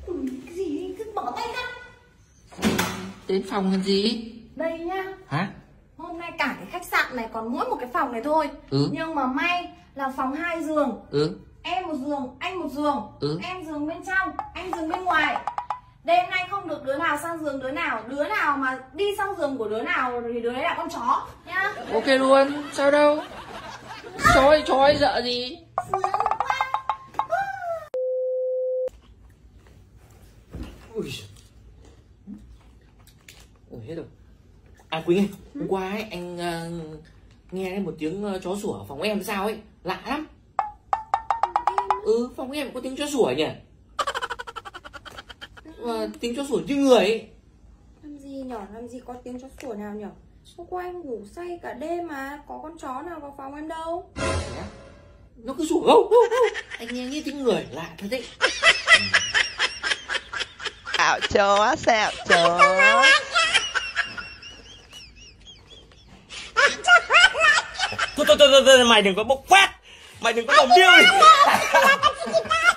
Cái gì cứ bỏ tay ra. Đến phòng làm gì? Đây nhá. Hả? Hôm nay cả cái khách sạn này còn mỗi một cái phòng này thôi. Nhưng mà may là phòng 2 giường. Em một giường, anh một giường. Em giường bên trong, anh giường bên ngoài. Đêm nay không được đứa nào sang giường đứa nào. Đứa nào mà đi sang giường của đứa nào thì đứa đấy là con chó nhá. Ok luôn, sao đâu. Chó ấy sợ gì. Ui. Hết rồi. À Quỳnh ơi, hôm qua ấy anh nghe một tiếng chó sủa ở phòng em sao ấy, lạ lắm. Phòng em có tiếng chó sủa nhỉ? Mà tiếng chó sủa như người ấy. Làm gì nhỏ, làm gì có tiếng chó sủa nào nhỉ? Hôm qua anh ngủ say cả đêm mà, có con chó nào vào phòng em đâu. Nó cứ sủa gâu. Anh nghe như tiếng người, lạ thật đấy. Xạo chó, xạo chó. Thôi, mày đừng có bốc phát. Mày đừng có bồng điêu đi.